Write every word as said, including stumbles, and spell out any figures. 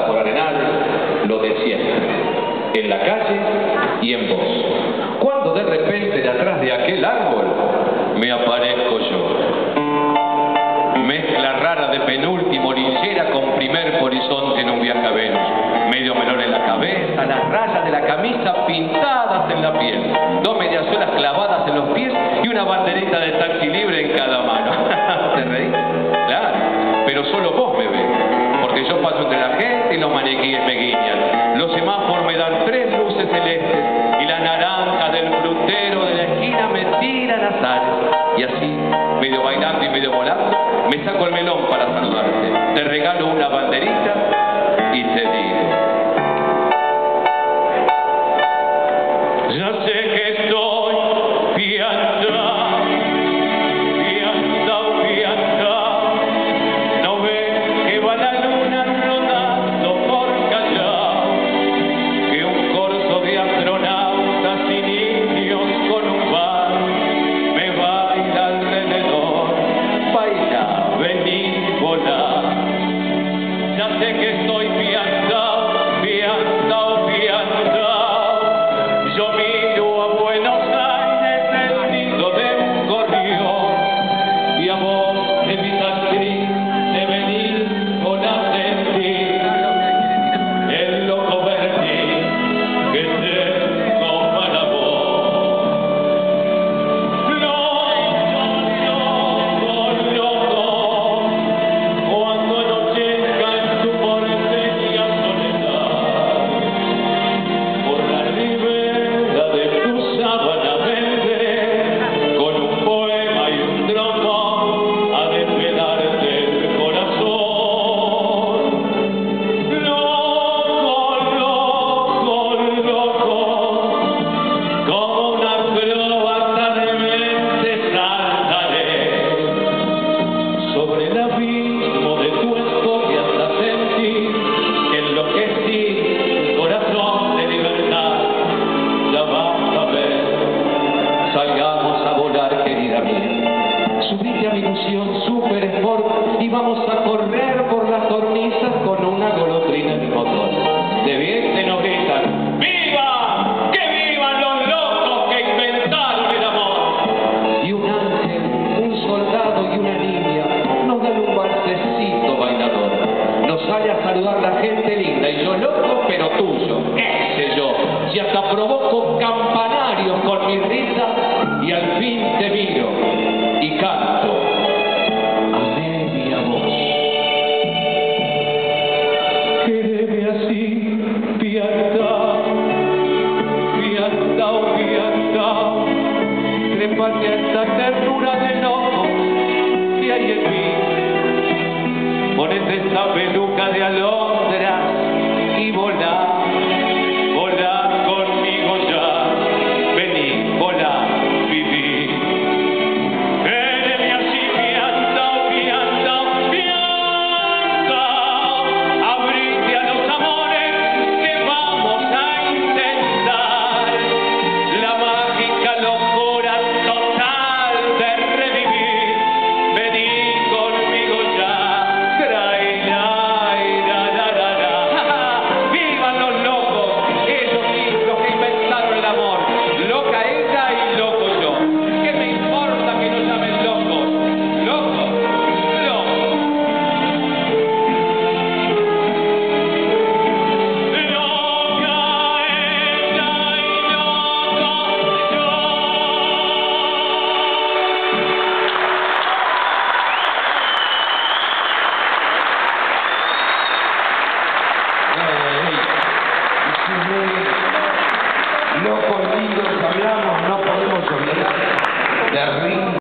pasada por Arenal, lo de siempre, en la calle y en vos. Cuando de repente de atrás de aquel árbol me aparezco yo. Mezcla rara de penúltimo linchera con primer horizonte en un viaje a Venus. Medio melón en la cabeza, las rayas de la camisa pintadas en la piel, dos mediasuelas clavadas en los pies y una banderita de taxi libre en cada mano. ¿Te reís? Claro, pero solo vos me ves, porque yo paso entre la gente y los maniquíes me guiñan. Los semáforos me dan tres luces celestes y la naranja del frutero de la esquina me tiran azares. Y así, medio bailando y medio volando, me saco el melón para saludarte. Te regalo una banderita y te digo: ya sé que estoy piantao, piantao, piantao. No ves que va la luna rodando por Callao, que un corso de astronautas y niños con un bar me baila alrededor. Baila, vení, volá. Ya sé que estoy piantao, piantao, piantao. Yo miro a Buenos Aires el nido de un gorrión, y a vos, de mi actriz, de venir con sentir el loco vertiz que tengo para vos. Loco, loco, cuando anochezca en tu porteña soledad, por la ribera de tu sábana verde, con un poema y un trombón a desvelarte el corazón. Loco, loco, loco, como una acróbata de mente saltaré sobre el abismo de tu escoria hasta sentir que enloquecí corazón de libertad. Ya vas a ver, salgamos a volar, querida mía. Subite a mi ilusión super sport y vamos a correr por las cornisas con una golondrina en el motor. De viento nos gritan: ¡viva! ¡Que vivan los locos que inventaron el amor! Y un ángel, un soldado y una niña nos dan un balsecito bailador. Nos sale a saludar la gente linda y yo loco pero tuyo, ese yo. Si hasta provoco campanarios con mi risa y al fin te miro y canto a media voz. Quédeme así, piantao, piantao, piantao. Trépate a esta ternura de locos que hay en mí. Ponete esta peluca de alondras y volá, volá conmigo ya. Vení, volá, viví. Quédeme así, piantao, piantao, piantao. Abrite a los amores que vamos a intentar la mágica locura total de revivir. Vení conmigo ya. Trae, la, la, la, la, la. ¡Vivan los locos! Ellos sí, los que inventaron el amor. Loca ella y loco yo. ¿Qué me importa que nos llamen locos? Locos, locos. Loca ella y loco yo. Locos lindos hablamos, no podemos olvidar de ritmo.